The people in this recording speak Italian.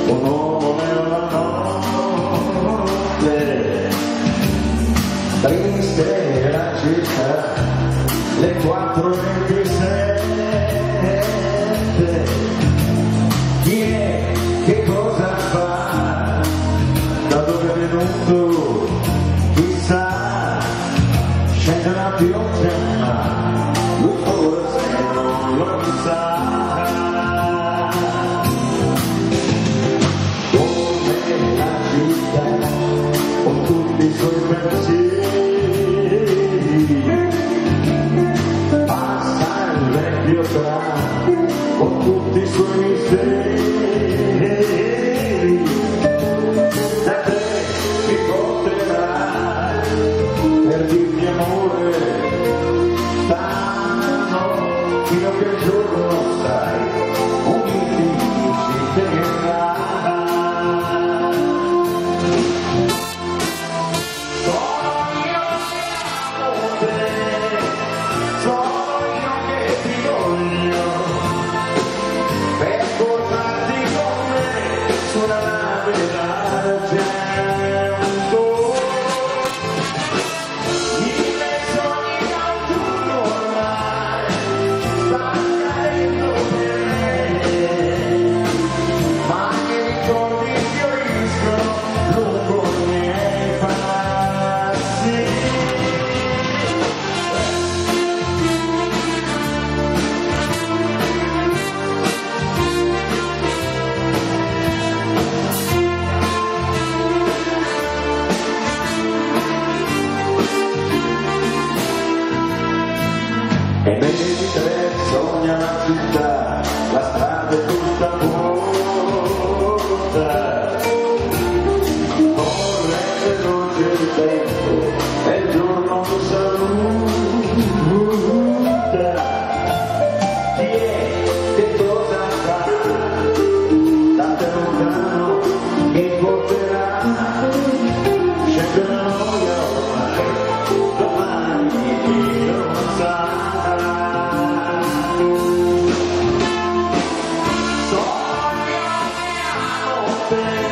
un uomo nella notte, triste la città, le 4:27, chi è, che cosa fa, da dove è venuto, chissà, scende la pioggia, lui forse non lo sa. Con tutti i suoi pensieri passa il vecchio tram, con tutti i suoi misteri, da te mi porterai per dirmi amore, stano fino a che giorno sai, uniti ci terrai. Una nave d'argento, i miei sogni d'autunno ormai stanno cadendo per me, ma i ricordi fioriscono lungo i miei passi. E mentre sogna la città, la strada è tutta vuota, corre veloce il tempo e il giorno lo saluta. Chi è, che cosa fa, da te lontano che porterà, scende la noia ormai, domani chi non sa. Sogno che amo te.